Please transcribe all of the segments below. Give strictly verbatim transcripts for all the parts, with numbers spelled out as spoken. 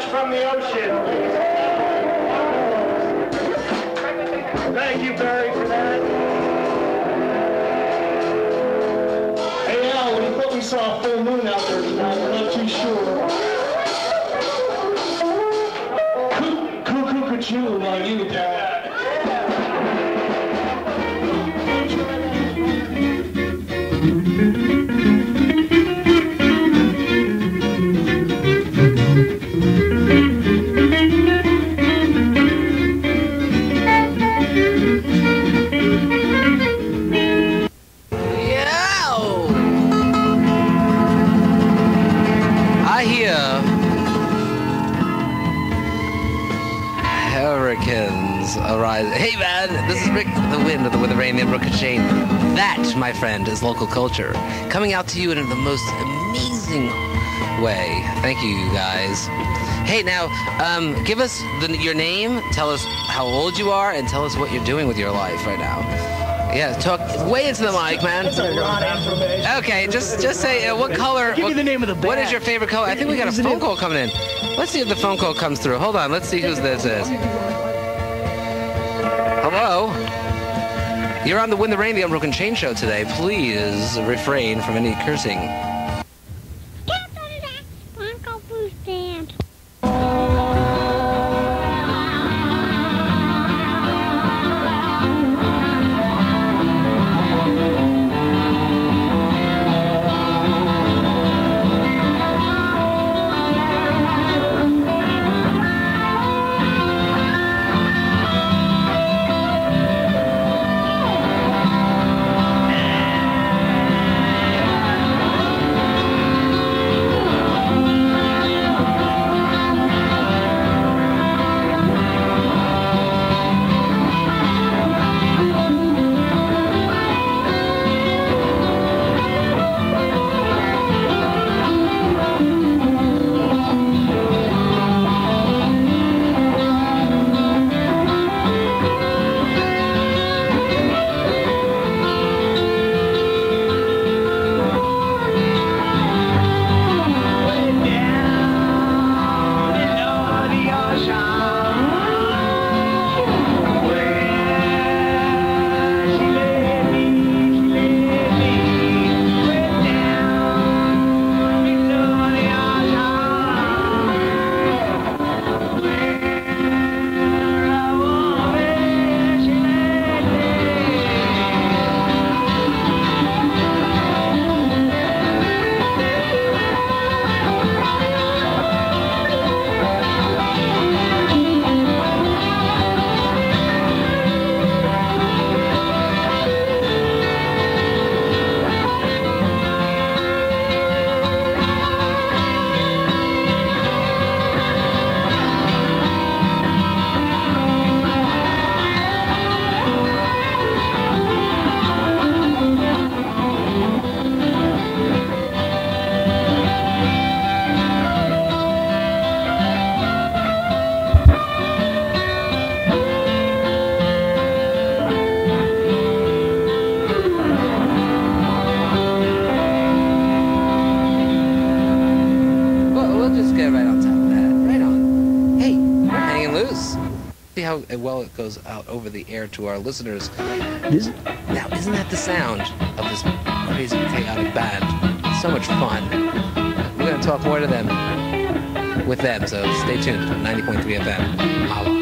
from the ocean. Thank you, Barry, for that. Hey, Al, we thought we saw a full moon out there tonight. We're not too sure. Cuckoo-cuckoo-cuckoo on you, pal. Arise. Hey man, this is Rick the Wind of the With the Rain and Brooke Chain. That, my friend, is local culture. Coming out to you in the most amazing way. Thank you, guys. Hey, now, um, give us the, your name, tell us how old you are, and tell us what you're doing with your life right now. Yeah, talk way into the mic, man. Okay, just just say uh, what color. Give what, me the name of the band. What is your favorite color? I think we got a phone call coming in. Let's see if the phone call comes through. Hold on, let's see who this is. Hello? You're on the Win the Rain, the Unbroken Chain show today. Please refrain from any cursing. How well it goes out over the air to our listeners. This, now, isn't that the sound of this crazy, chaotic band? So much fun. We're going to talk more to them with them, so stay tuned. ninety point three F M. Holla.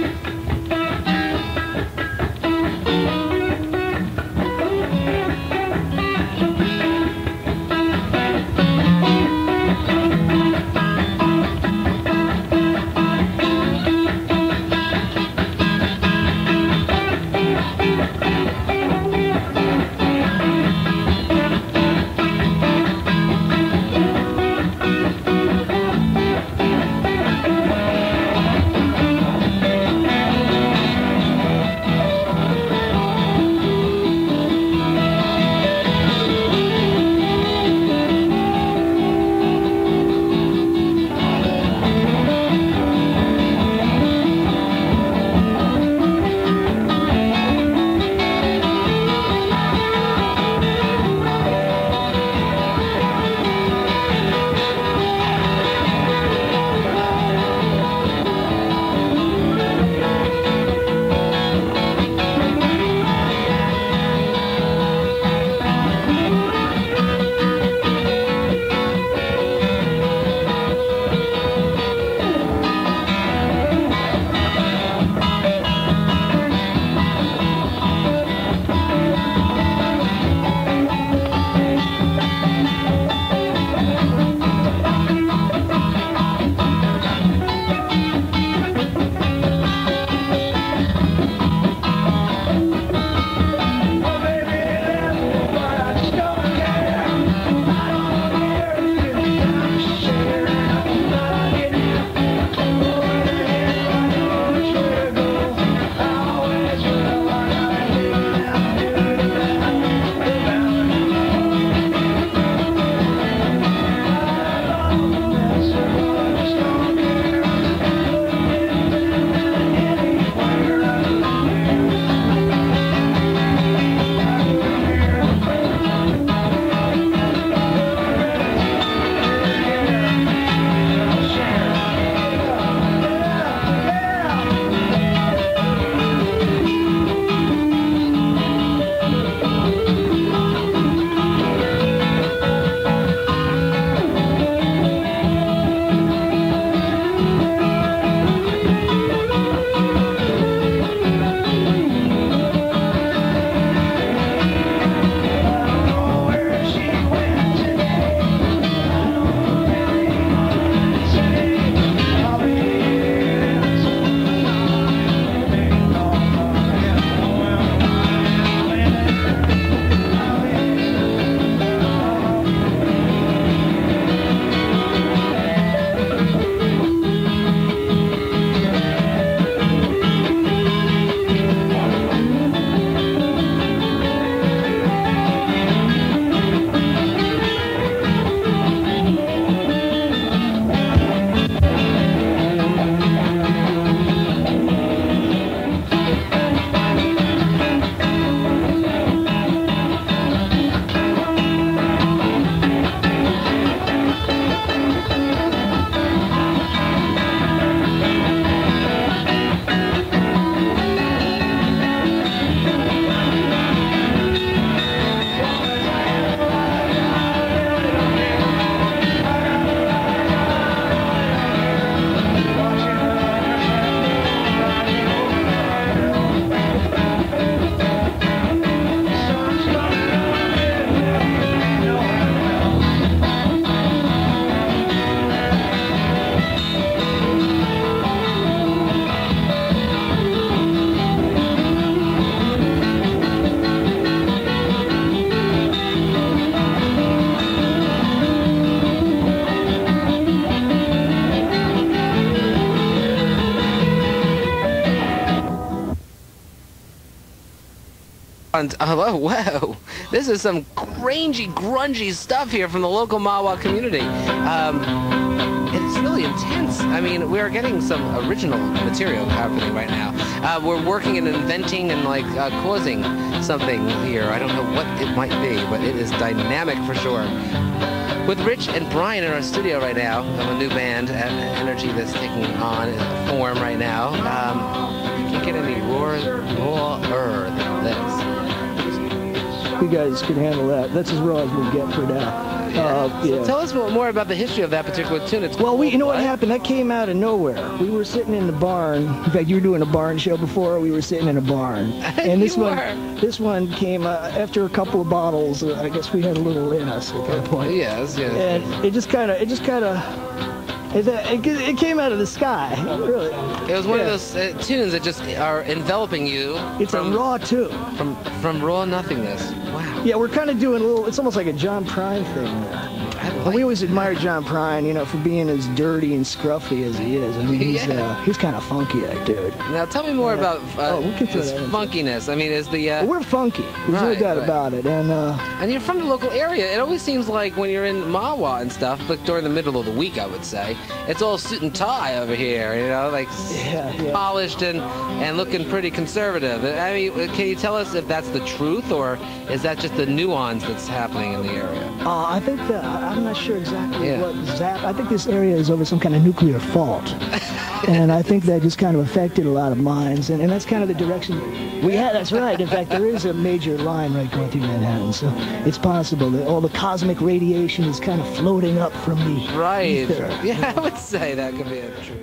And, oh, whoa. This is some rangy, grungy stuff here from the local Mahwah community. Um, it's really intense. I mean, we're getting some original material happening right now. Uh, we're working and inventing and, like, uh, causing something here. I don't know what it might be, but it is dynamic for sure. With Rich and Brian in our studio right now, of a new band, Energy, that's taking on form right now. Um, you can't get any raw, rawer than this. You guys can handle that. That's as raw as we get for now. Yeah. Uh, yeah. So tell us more about the history of that particular tune. It's well, we, you know what what? happened? That came out of nowhere. We were sitting in the barn. In fact, you were doing a barn show before. We were sitting in a barn, and this one, were. this one came uh, after a couple of bottles. Uh, I guess we had a little in us at that point. Yes, yes. And it just kind of, it just kind of. It, it, it came out of the sky, really. It was one yeah. of those uh, tunes that just are enveloping you. It's from, a raw tune. From from raw nothingness. Wow. Yeah, we're kind of doing a little. It's almost like a John Prine thing there. I And like we always admired John Prine, you know, for being as dirty and scruffy as he is. I mean, he's Yeah. uh, he's kind of funky, that dude. Now tell me more Yeah. about uh, Oh, we can throw this that in. funkiness. I mean, is the uh, But we're funky. There's no Right, doubt right. about it. And uh, and you're from the local area. It always seems like when you're in Mahwah and stuff, like during the middle of the week, I would say, it's all suit and tie over here. You know, like Yeah, yeah. polished and and looking pretty conservative. I mean, can you tell us if that's the truth or is that just the nuance that's happening in the area? uh, I think that, I'm not sure exactly Yeah. what zap. I think this area is over some kind of nuclear fault. And I think that just kind of affected a lot of minds. And, and that's kind of the direction we had. That's right. In fact, there is a major line right going through Manhattan. So it's possible that all the cosmic radiation is kind of floating up from the Right. ether. Yeah, I would say that could be a truth.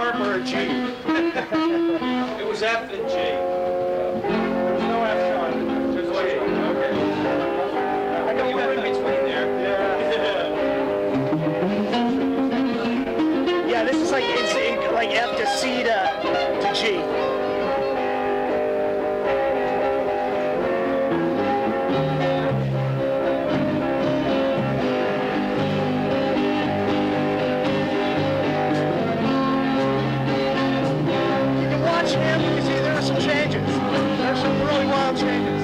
sharp or a G? It was F and G. There's no F, Sean. There's no G. Okay. I got one in between there. Yeah. Yeah, this is like it's like F to C to to G. Him, you see there are some changes. There's some really wild changes.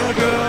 good.